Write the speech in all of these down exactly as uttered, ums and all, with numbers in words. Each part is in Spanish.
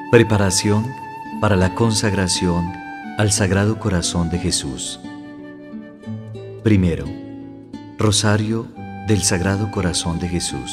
Preparación para la consagración al Sagrado Corazón de Jesús. Primero, Rosario del Sagrado Corazón de Jesús.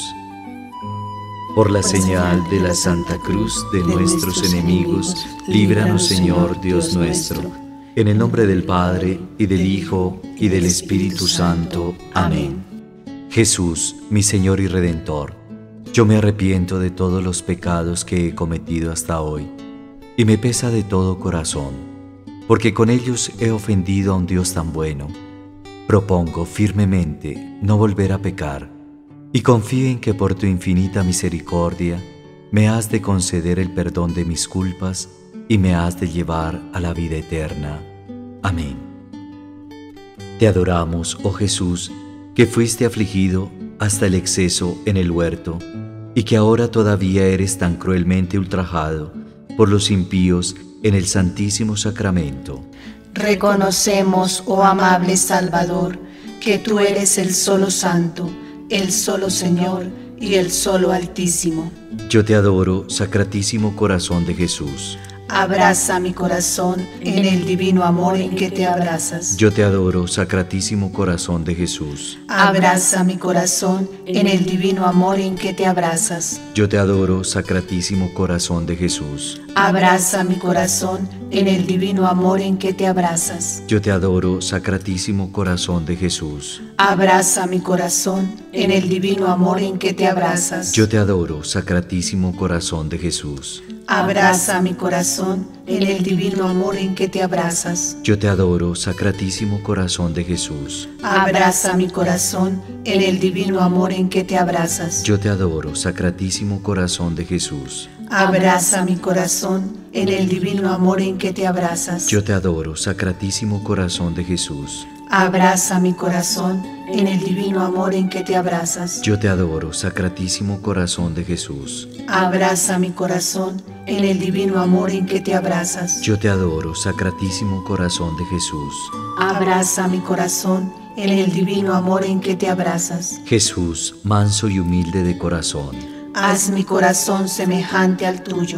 Por la señal de la Santa Cruz de nuestros enemigos, líbranos, Señor Dios nuestro. En el nombre del Padre, y del Hijo, y del Espíritu Santo. Amén. Jesús, mi Señor y Redentor, yo me arrepiento de todos los pecados que he cometido hasta hoy, y me pesa de todo corazón, porque con ellos he ofendido a un Dios tan bueno. Propongo firmemente no volver a pecar, y confío en que por tu infinita misericordia me has de conceder el perdón de mis culpas y me has de llevar a la vida eterna. Amén. Te adoramos, oh Jesús, que fuiste afligido hasta el exceso en el huerto, y que ahora todavía eres tan cruelmente ultrajado por los impíos en el Santísimo Sacramento. Reconocemos, oh amable Salvador, que tú eres el solo Santo, el solo Señor y el solo Altísimo. Yo te adoro, Sacratísimo Corazón de Jesús. Abraza mi corazón en el divino amor en que te abrazas. Yo te adoro, Sacratísimo Corazón de Jesús. Abraza mi corazón en el divino amor en que te abrazas. Yo te adoro, Sacratísimo Corazón de Jesús. Abraza mi corazón en el divino amor en que te abrazas. Yo te adoro, Sacratísimo Corazón de Jesús. Abraza mi corazón en el divino amor en que te abrazas. Yo te adoro, Sacratísimo Corazón de Jesús. Abraza mi corazón en el divino amor en que te abrazas. Yo te adoro, Sacratísimo Corazón de Jesús. Abraza mi corazón en el divino amor en que te abrazas. Yo te adoro, Sacratísimo Corazón de Jesús. Abraza mi corazón en el divino amor en que te abrazas. Yo te adoro, Sacratísimo Corazón de Jesús. Abraza mi corazón en el divino amor en que te abrazas. Yo te adoro, Sacratísimo Corazón de Jesús. Abraza mi corazón en el divino amor en que te abrazas. Yo te adoro, Sacratísimo Corazón de Jesús. Abraza mi corazón en el divino amor en que te abrazas. Jesús, manso y humilde de corazón, haz mi corazón semejante al tuyo.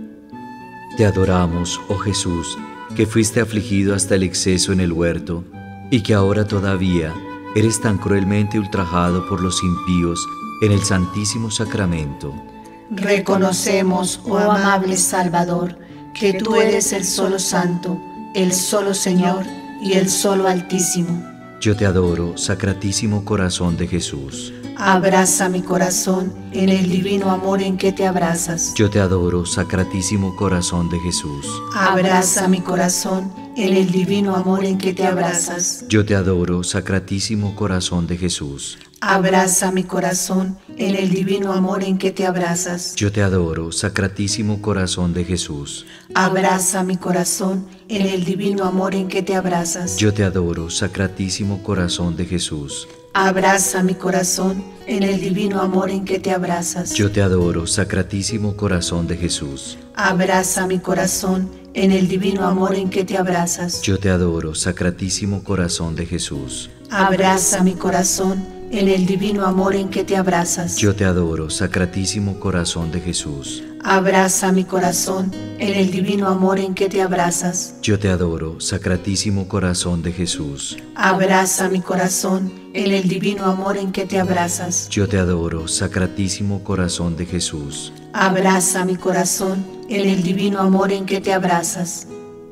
Te adoramos, oh Jesús, que fuiste afligido hasta el exceso en el huerto, y que ahora todavía eres tan cruelmente ultrajado por los impíos en el Santísimo Sacramento. Reconocemos, oh amable Salvador, que tú eres el solo Santo, el solo Señor y el solo Altísimo. Yo te adoro, Sacratísimo Corazón de Jesús. Abraza mi corazón en el divino amor en que te abrazas. Yo te adoro, Sacratísimo Corazón de Jesús. Abraza mi corazón en el divino amor en que te abrazas. Yo te adoro, Sacratísimo Corazón de Jesús. Abraza mi corazón en el divino amor en que te abrazas. Yo te adoro, Sacratísimo Corazón de Jesús. Abraza mi corazón en el divino amor en que te abrazas. Yo te adoro, Sacratísimo Corazón de Jesús. Abraza mi corazón en el divino amor en que te abrazas. Yo te adoro, Sacratísimo Corazón de Jesús. Abraza mi corazón en el divino amor en que te abrazas. Yo te adoro, Sacratísimo Corazón de Jesús. Abraza mi corazón en el divino amor en que te abrazas. Yo te adoro, Sacratísimo Corazón de Jesús. Abraza mi corazón en el divino amor en que te abrazas. Yo te adoro, Sacratísimo Corazón de Jesús. Abraza mi corazón en el divino amor en que te abrazas. Yo te adoro, Sacratísimo Corazón de Jesús. Abraza mi corazón en el divino amor en que te abrazas.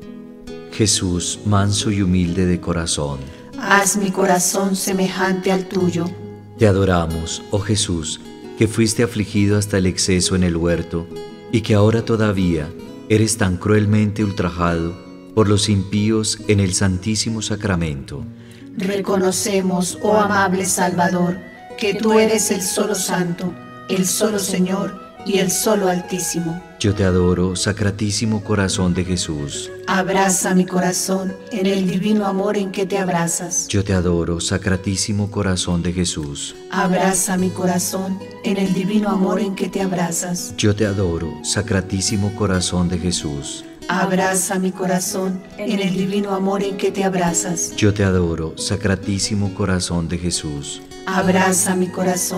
Jesús, manso y humilde de corazón, haz mi corazón semejante al tuyo. Te adoramos, oh Jesús, que fuiste afligido hasta el exceso en el huerto, y que ahora todavía eres tan cruelmente ultrajado por los impíos en el Santísimo Sacramento. Reconocemos, oh amable Salvador, que tú eres el solo Santo, el solo Señor y el solo Altísimo. Yo te adoro, Sacratísimo Corazón de Jesús. Abraza mi corazón en el divino amor en que te abrazas. Yo te adoro, Sacratísimo Corazón de Jesús. Abraza mi corazón en el divino amor en que te abrazas. Yo te adoro, Sacratísimo Corazón de Jesús. Abraza mi corazón en el divino amor en que te abrazas. Yo te adoro, Sacratísimo Corazón de Jesús. Abraza mi corazón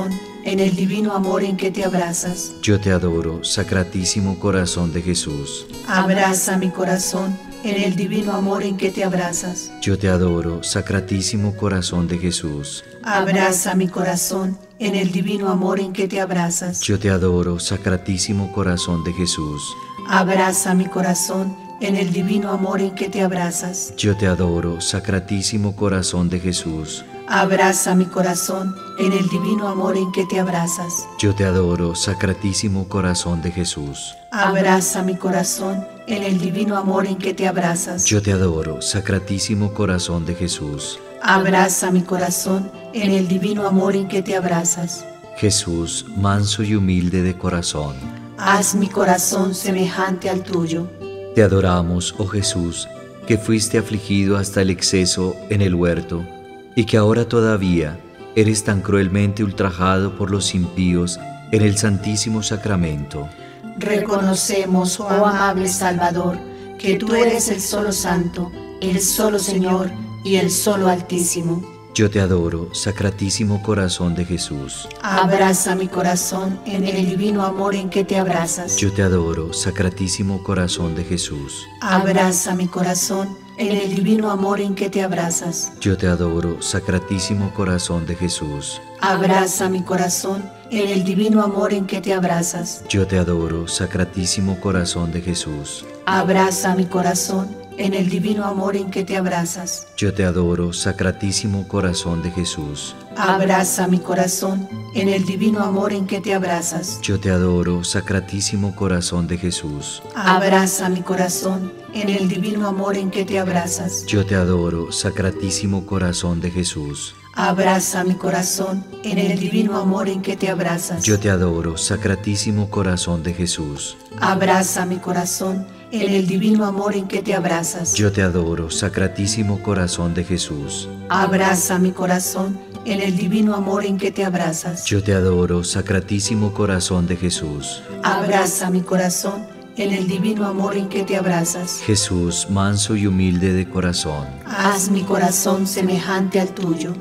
en el divino amor en que te abrazas. Yo te adoro, Sacratísimo Corazón de Jesús. Abraza mi corazón en el divino amor en que te abrazas. Yo te adoro, Sacratísimo Corazón de Jesús. Abraza mi corazón en el divino amor en que te abrazas. Yo te adoro, Sacratísimo Corazón de Jesús. Abraza mi corazón en el divino amor en que te abrazas. Yo te adoro, Sacratísimo Corazón de Jesús. Abraza mi corazón en el divino amor en que te abrazas. Yo te adoro, Sacratísimo Corazón de Jesús. Abraza mi corazón en el divino amor en que te abrazas. Yo te adoro, Sacratísimo Corazón de Jesús. Abraza mi corazón en el divino amor en que te abrazas. Jesús, manso y humilde de corazón, haz mi corazón semejante al tuyo. te adoramos, oh Jesús, que fuiste afligido hasta el exceso en el huerto, y que ahora todavía eres tan cruelmente ultrajado por los impíos en el Santísimo Sacramento. Reconocemos, oh amable Salvador, que tú eres el solo Santo, el solo Señor y el solo Altísimo. Yo te adoro, Sacratísimo Corazón de Jesús. Abraza mi corazón en el divino amor en que te abrazas. Yo te adoro, Sacratísimo Corazón de Jesús. Abraza mi corazón en el divino amor en que te abrazas. Yo te adoro, Sacratísimo Corazón de Jesús. Abraza mi corazón en el divino amor en que te abrazas. Yo te adoro, Sacratísimo Corazón de Jesús. Abraza mi corazón en el divino amor en que te abrazas. Yo te adoro, Sacratísimo Corazón de Jesús. Abraza mi corazón en el divino amor en que te abrazas. Yo te adoro, Sacratísimo Corazón de Jesús. Abraza mi corazón en el divino amor en que te abrazas. Yo te adoro, Sacratísimo Corazón de Jesús. Abraza mi corazón en el divino amor en que te abrazas. Yo te adoro, Sacratísimo Corazón de Jesús. Abraza mi corazón en el divino amor en que te abrazas. Yo te adoro, Sacratísimo Corazón de Jesús. Abraza mi corazón en el divino amor en que te abrazas. Yo te adoro, Sacratísimo Corazón de Jesús. Abraza mi corazón en el divino amor en que te abrazas. Jesús, manso y humilde de corazón, haz mi corazón semejante al tuyo.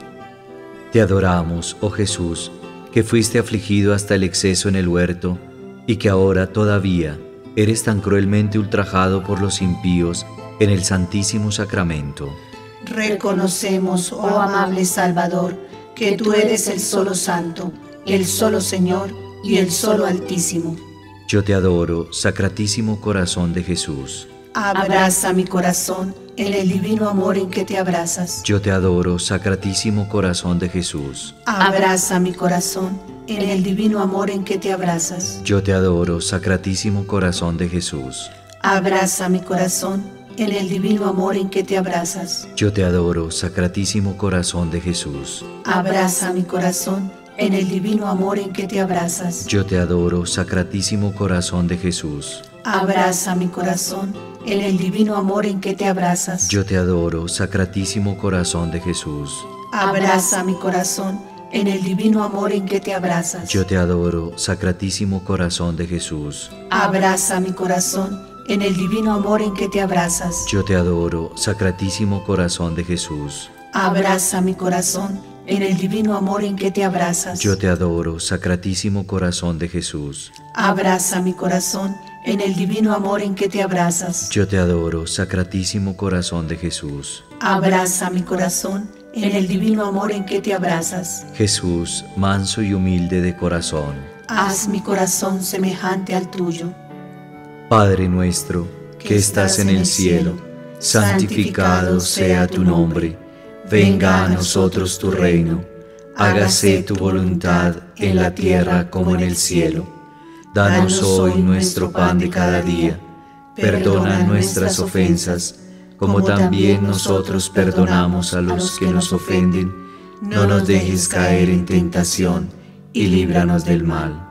te adoramos, oh Jesús, que fuiste afligido hasta el exceso en el huerto, y que ahora todavía eres tan cruelmente ultrajado por los impíos en el Santísimo Sacramento. Reconocemos, oh amable Salvador, que tú eres el solo Santo, el solo Señor y el solo Altísimo. Yo te adoro, Sacratísimo Corazón de Jesús. Abraza mi corazón en el divino amor en que te abrazas. Yo te adoro, Sacratísimo Corazón de Jesús. Abraza mi corazón en el divino amor en que te abrazas. Yo te adoro, Sacratísimo Corazón de Jesús. Abraza mi corazón en el divino amor en que te abrazas. Yo te adoro, Sacratísimo Corazón de Jesús. Abraza mi corazón en el divino amor en que te abrazas. Yo te adoro, Sacratísimo Corazón de Jesús. Abraza mi corazón en el divino amor en que te abrazas. Yo te adoro, Sacratísimo Corazón de Jesús. Abraza mi corazón en el divino amor en que te abrazas. Yo te adoro, Sacratísimo Corazón de Jesús. Abraza mi corazón en el divino amor en que te abrazas. Yo te adoro, Sacratísimo Corazón de Jesús. Abraza mi corazón en el divino amor en que te abrazas. Yo te adoro, Sacratísimo Corazón de Jesús. Abraza mi corazón en el divino amor en que te abrazas. Yo te adoro, Sacratísimo Corazón de Jesús. Abraza mi corazón en el divino amor en que te abrazas. Jesús, manso y humilde de corazón, haz mi corazón semejante al tuyo. Padre nuestro, que estás en el cielo, santificado sea tu nombre. Venga a nosotros tu reino. Hágase tu voluntad en la tierra como en el cielo. Danos hoy nuestro pan de cada día. Perdona nuestras ofensas, como también nosotros perdonamos a los que nos ofenden. No nos dejes caer en tentación, y líbranos del mal.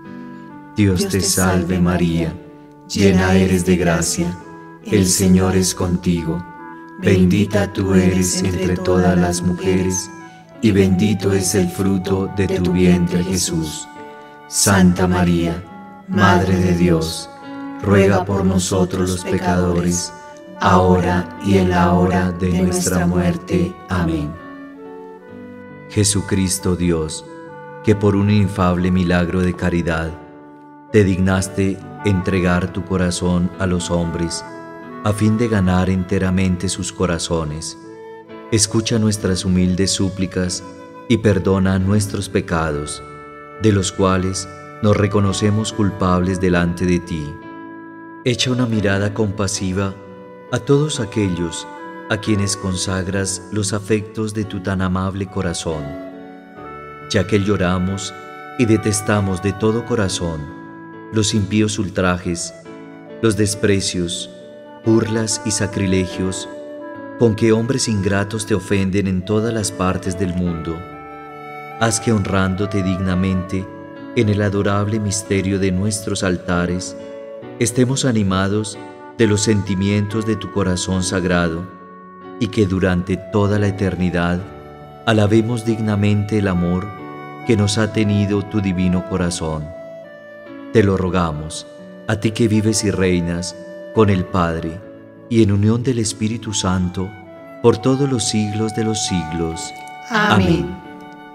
Dios te salve María, llena eres de gracia, el Señor es contigo. Bendita tú eres entre todas las mujeres, y bendito es el fruto de tu vientre Jesús. Santa María, Madre de Dios, ruega por nosotros los pecadores, ahora y en la hora de nuestra muerte. Amén. Jesucristo Dios, que por un inefable milagro de caridad te dignaste entregar tu corazón a los hombres a fin de ganar enteramente sus corazones, escucha nuestras humildes súplicas y perdona nuestros pecados, de los cuales nos reconocemos culpables delante de ti. Echa una mirada compasiva a todos aquellos a quienes consagras los afectos de tu tan amable corazón, ya que lloramos y detestamos de todo corazón los impíos ultrajes, los desprecios, burlas y sacrilegios con que hombres ingratos te ofenden en todas las partes del mundo. Haz que honrándote dignamente en el adorable misterio de nuestros altares, estemos animados de los sentimientos de tu corazón sagrado y que durante toda la eternidad alabemos dignamente el amor que nos ha tenido tu divino corazón. Te lo rogamos, a ti que vives y reinas con el Padre y en unión del Espíritu Santo por todos los siglos de los siglos. Amén. Amén.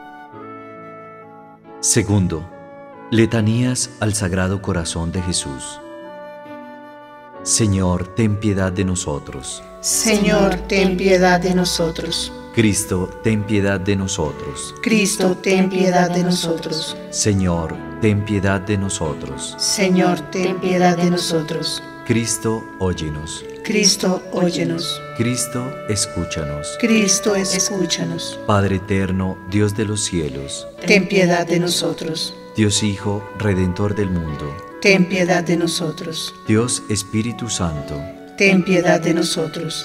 Segundo, letanías al Sagrado Corazón de Jesús. Señor, ten piedad de nosotros. Señor, ten piedad de nosotros. Cristo, ten piedad de nosotros. Cristo, ten piedad de nosotros. Señor, ten piedad de nosotros. Señor, ten piedad de nosotros. Cristo, óyenos. Cristo, óyenos. Cristo, escúchanos. Cristo, escúchanos. Padre eterno, Dios de los cielos, ten piedad de nosotros. Dios Hijo, Redentor del mundo, ten piedad de nosotros. Dios Espíritu Santo, ten piedad de nosotros.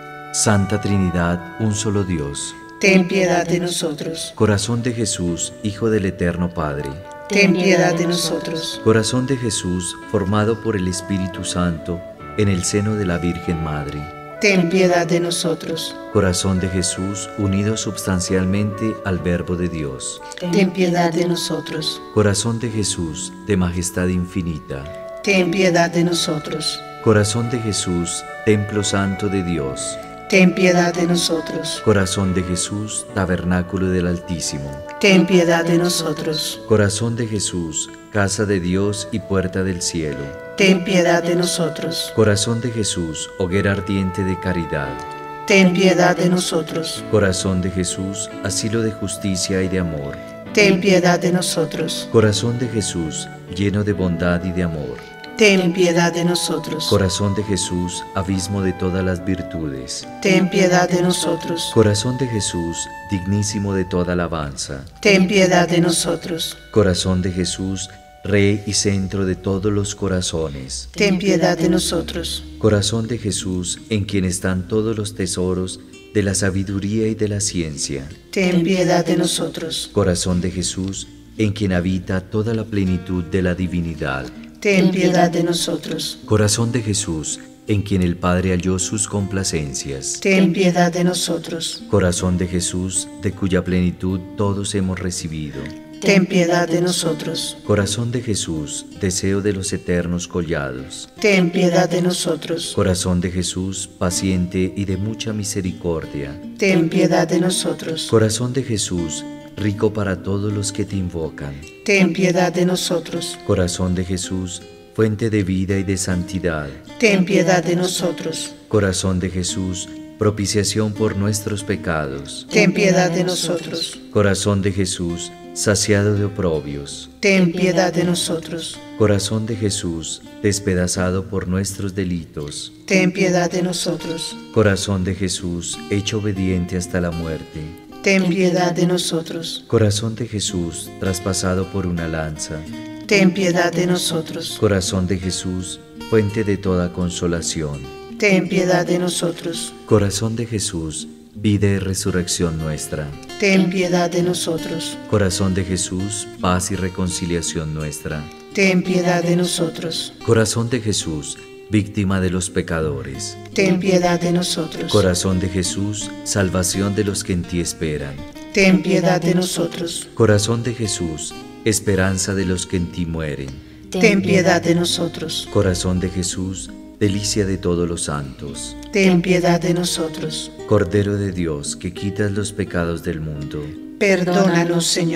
Santa Trinidad, un solo Dios, ten piedad de nosotros. Corazón de Jesús, Hijo del Eterno Padre, ten piedad de nosotros. Corazón de Jesús, formado por el Espíritu Santo en el seno de la Virgen Madre, ten piedad de nosotros. Corazón de Jesús, unido substancialmente al Verbo de Dios, ten piedad de nosotros. Corazón de Jesús, de majestad infinita, ten piedad de nosotros. Corazón de Jesús, Templo Santo de Dios, ten piedad de nosotros. Corazón de Jesús, Tabernáculo del Altísimo, ten piedad de nosotros. Corazón de Jesús, Casa de Dios y Puerta del Cielo, ten piedad de nosotros. Corazón de Jesús, Hoguera ardiente de caridad, ten piedad de nosotros. Corazón de Jesús, Asilo de justicia y de amor, ten piedad de nosotros. Corazón de Jesús, lleno de bondad y de amor, ten piedad de nosotros. Corazón de Jesús, abismo de todas las virtudes, ten piedad de nosotros. Corazón de Jesús, dignísimo de toda alabanza, ten piedad de nosotros. Corazón de Jesús, Rey y centro de todos los corazones, ten piedad de nosotros. Corazón de Jesús, en quien están todos los tesoros de la sabiduría y de la ciencia, ten piedad de nosotros. Corazón de Jesús, en quien habita toda la plenitud de la divinidad, ten piedad de nosotros. Corazón de Jesús, en quien el Padre halló sus complacencias, ten piedad de nosotros. Corazón de Jesús, de cuya plenitud todos hemos recibido, ten piedad de nosotros. Corazón de Jesús, deseo de los eternos collados, ten piedad de nosotros. Corazón de Jesús, paciente y de mucha misericordia, ten piedad de nosotros. Corazón de Jesús, rico para todos los que te invocan, ten piedad de nosotros. Corazón de Jesús, fuente de vida y de santidad, ten piedad de nosotros. Corazón de Jesús, propiciación por nuestros pecados, ten piedad de nosotros. Corazón de Jesús, saciado de oprobios, ten piedad de nosotros. Corazón de Jesús, despedazado por nuestros delitos, ten piedad de nosotros. Corazón de Jesús, hecho obediente hasta la muerte, ten piedad de nosotros. Corazón de Jesús, traspasado por una lanza, ten piedad de nosotros. Corazón de Jesús, fuente de toda consolación, ten piedad de nosotros. Corazón de Jesús, vida y resurrección nuestra, ten piedad de nosotros. Corazón de Jesús, paz y reconciliación nuestra, ten piedad de nosotros. Corazón de Jesús, víctima de los pecadores, ten piedad de nosotros. Corazón de Jesús, salvación de los que en ti esperan, ten piedad de nosotros. Corazón de Jesús, esperanza de los que en ti mueren, ten piedad de nosotros. Corazón de Jesús, delicia de todos los santos, ten piedad de nosotros. Cordero de Dios, que quitas los pecados del mundo, perdónanos, Señor.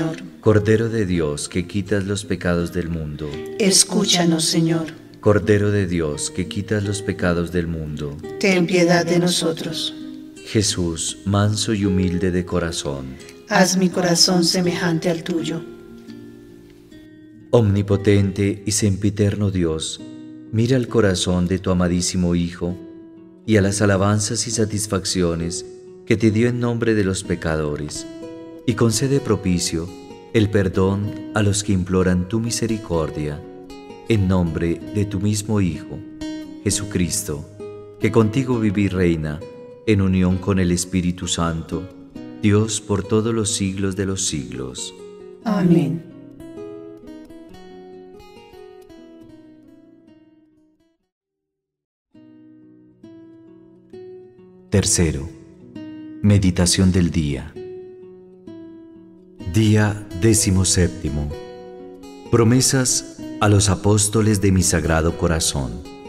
Cordero de Dios, que quitas los pecados del mundo. Escúchanos, Señor. Cordero de Dios, que quitas los pecados del mundo. Ten piedad de nosotros. Jesús, manso y humilde de corazón. Haz mi corazón semejante al tuyo. Omnipotente y sempiterno Dios, mira el corazón de tu amadísimo Hijo y a las alabanzas y satisfacciones que te dio en nombre de los pecadores, y concede propicio el perdón a los que imploran tu misericordia, en nombre de tu mismo Hijo, Jesucristo, que contigo vive y reina, en unión con el Espíritu Santo, Dios por todos los siglos de los siglos. Amén. Tercero, meditación del día. Día décimo séptimo. Promesas a los apóstoles de mi Sagrado Corazón.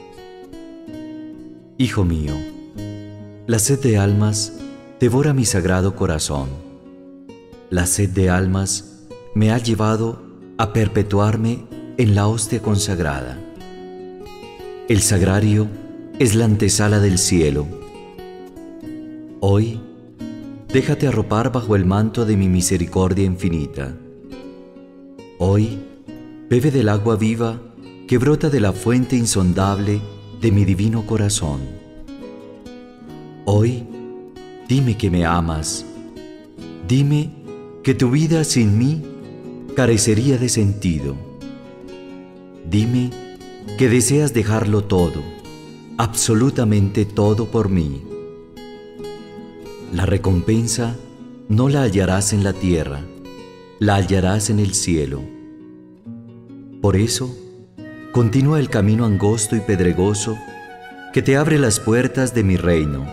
Hijo mío, la sed de almas devora mi Sagrado Corazón. La sed de almas me ha llevado a perpetuarme en la hostia consagrada. El sagrario es la antesala del cielo. Hoy, déjate arropar bajo el manto de mi misericordia infinita. Hoy, bebe del agua viva que brota de la fuente insondable de mi divino corazón. Hoy, dime que me amas. Dime que tu vida sin mí carecería de sentido. Dime que deseas dejarlo todo, absolutamente todo por mí. La recompensa no la hallarás en la tierra, la hallarás en el cielo. Por eso, continúa el camino angosto y pedregoso que te abre las puertas de mi reino.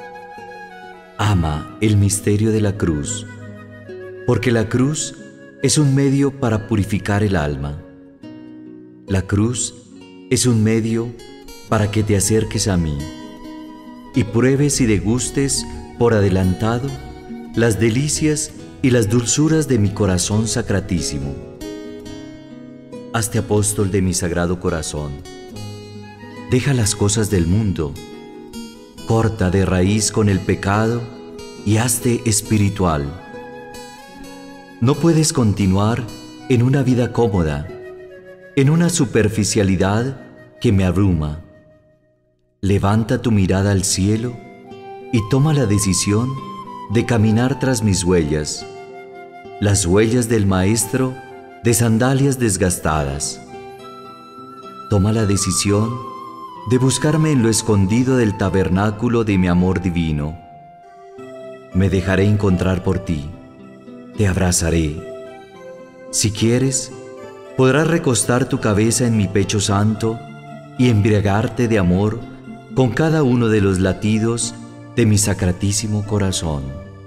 Ama el misterio de la cruz, porque la cruz es un medio para purificar el alma. La cruz es un medio para que te acerques a mí y pruebes y degustes por adelantado las delicias y las dulzuras de mi corazón sacratísimo. Hazte apóstol de mi Sagrado Corazón. Deja las cosas del mundo, corta de raíz con el pecado y hazte espiritual. No puedes continuar en una vida cómoda, en una superficialidad que me abruma. Levanta tu mirada al cielo y toma la decisión de caminar tras mis huellas, las huellas del Maestro de sandalias desgastadas. Toma la decisión de buscarme en lo escondido del tabernáculo de mi amor divino. Me dejaré encontrar por ti, te abrazaré. Si quieres, podrás recostar tu cabeza en mi pecho santo y embriagarte de amor con cada uno de los latidos de mi sacratísimo corazón.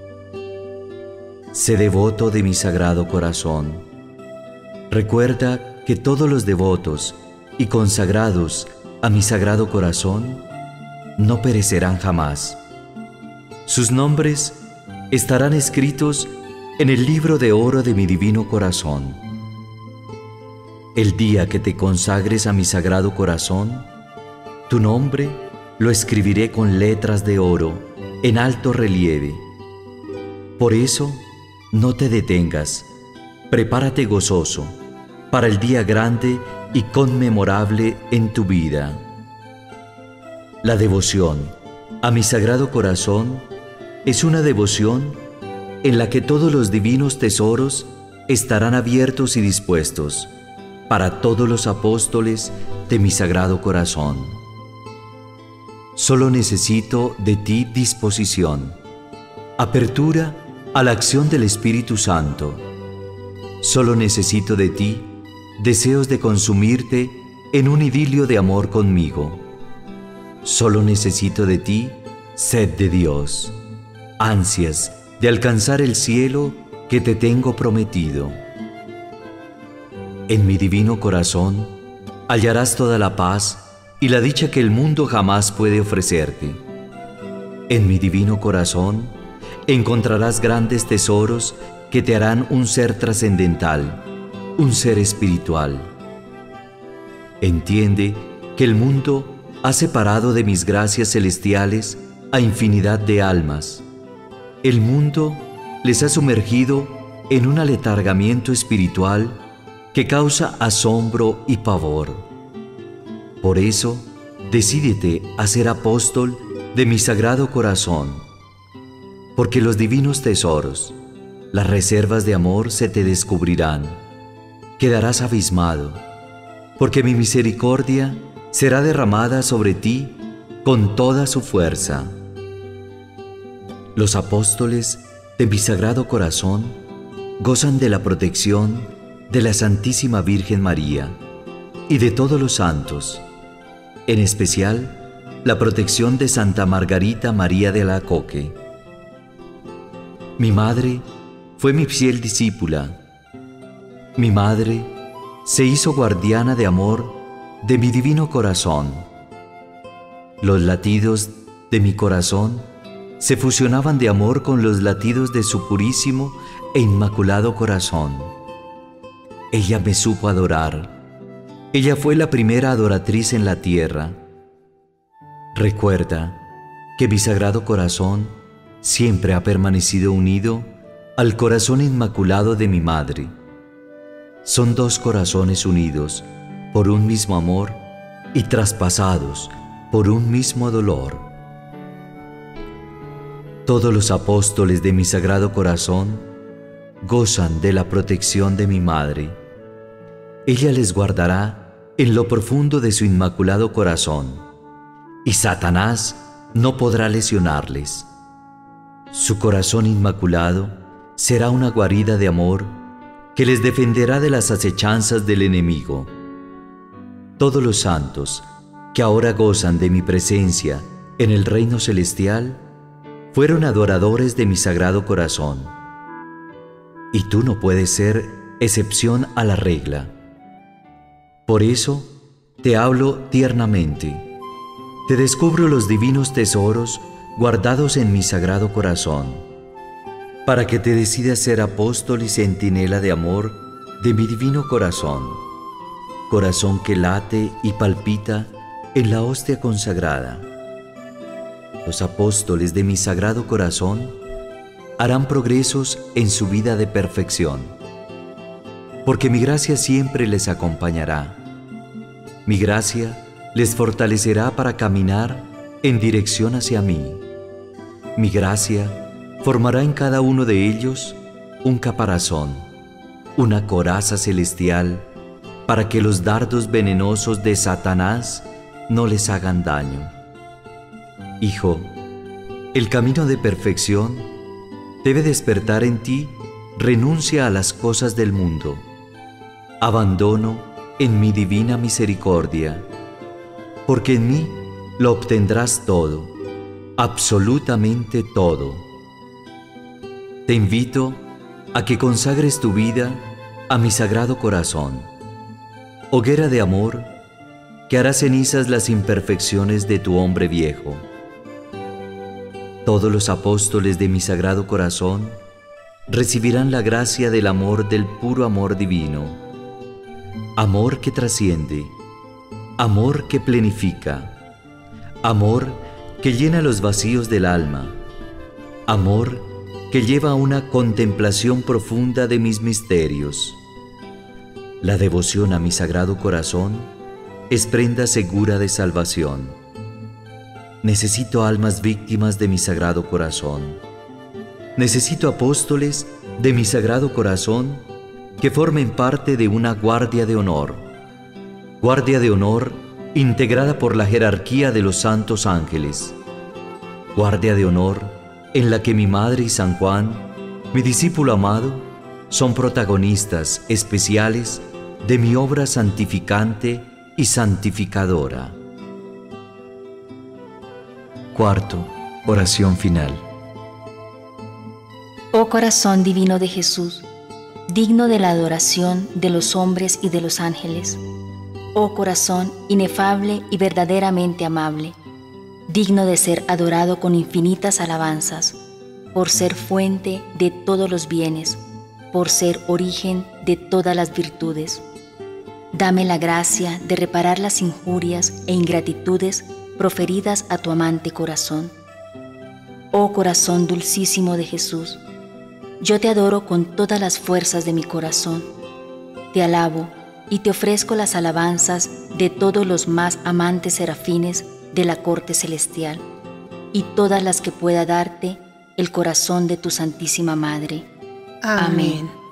Sé devoto de mi Sagrado Corazón. Recuerda que todos los devotos y consagrados a mi Sagrado Corazón no perecerán jamás. Sus nombres estarán escritos en el libro de oro de mi divino corazón. El día que te consagres a mi Sagrado Corazón, tu nombre lo escribiré con letras de oro en alto relieve. Por eso, no te detengas, prepárate gozoso para el día grande y conmemorable en tu vida. La devoción a mi Sagrado Corazón es una devoción en la que todos los divinos tesoros estarán abiertos y dispuestos para todos los apóstoles de mi Sagrado Corazón. Solo necesito de ti disposición, apertura a la acción del Espíritu Santo. Solo necesito de ti deseos de consumirte en un idilio de amor conmigo. Solo necesito de ti sed de Dios, ansias de alcanzar el cielo que te tengo prometido. En mi divino corazón hallarás toda la paz y la dicha que el mundo jamás puede ofrecerte. En mi divino corazón encontrarás grandes tesoros que te harán un ser trascendental, un ser espiritual. Entiende que el mundo ha separado de mis gracias celestiales a infinidad de almas. El mundo les ha sumergido en un aletargamiento espiritual que causa asombro y pavor. Por eso, decídete a ser apóstol de mi sagrado corazón, porque los divinos tesoros, las reservas de amor se te descubrirán. Quedarás abismado, porque mi misericordia será derramada sobre ti con toda su fuerza. Los apóstoles de mi sagrado corazón gozan de la protección de la Santísima Virgen María y de todos los santos, en especial la protección de Santa Margarita María de Alacoque. Mi madre fue mi fiel discípula. Mi madre se hizo guardiana de amor de mi divino corazón. Los latidos de mi corazón se fusionaban de amor con los latidos de su purísimo e inmaculado corazón. Ella me supo adorar. Ella fue la primera adoratriz en la tierra. Recuerda que mi sagrado corazón siempre ha permanecido unido al corazón inmaculado de mi madre. Son dos corazones unidos por un mismo amor y traspasados por un mismo dolor. Todos los apóstoles de mi sagrado corazón gozan de la protección de mi madre. Ella les guardará en lo profundo de su inmaculado corazón, y Satanás no podrá lesionarles. Su corazón inmaculado será una guarida de amor que les defenderá de las acechanzas del enemigo. Todos los santos que ahora gozan de mi presencia en el reino celestial fueron adoradores de mi sagrado corazón. Y tú no puedes ser excepción a la regla. Por eso te hablo tiernamente. Te descubro los divinos tesoros guardados en mi sagrado corazón, para que te decidas ser apóstol y centinela de amor de mi divino corazón, corazón que late y palpita en la hostia consagrada. Los apóstoles de mi sagrado corazón harán progresos en su vida de perfección, porque mi gracia siempre les acompañará. Mi gracia les fortalecerá para caminar en dirección hacia mí. Mi gracia formará en cada uno de ellos un caparazón, una coraza celestial, para que los dardos venenosos de Satanás no les hagan daño. Hijo, el camino de perfección debe despertar en ti renuncia a las cosas del mundo, abandono en mi divina misericordia, porque en mí lo obtendrás todo, absolutamente todo. Te invito a que consagres tu vida a mi sagrado corazón, hoguera de amor que hará cenizas las imperfecciones de tu hombre viejo. Todos los apóstoles de mi sagrado corazón recibirán la gracia del amor del puro amor divino, amor que trasciende, amor que plenifica, amor que llena los vacíos del alma, amor que lleva a una contemplación profunda de mis misterios. La devoción a mi sagrado corazón es prenda segura de salvación. Necesito almas víctimas de mi sagrado corazón. Necesito apóstoles de mi sagrado corazón que formen parte de una guardia de honor. Guardia de honor integrada por la jerarquía de los santos ángeles. Guardia de honor en la que mi madre y San Juan, mi discípulo amado, son protagonistas especiales de mi obra santificante y santificadora. Cuarto, oración final. Oh corazón divino de Jesús, digno de la adoración de los hombres y de los ángeles. Oh corazón inefable y verdaderamente amable, digno de ser adorado con infinitas alabanzas, por ser fuente de todos los bienes, por ser origen de todas las virtudes. Dame la gracia de reparar las injurias e ingratitudes proferidas a tu amante corazón. Oh corazón dulcísimo de Jesús, yo te adoro con todas las fuerzas de mi corazón. Te alabo y te ofrezco las alabanzas de todos los más amantes serafines de la corte celestial y todas las que pueda darte el corazón de tu Santísima Madre. Amén.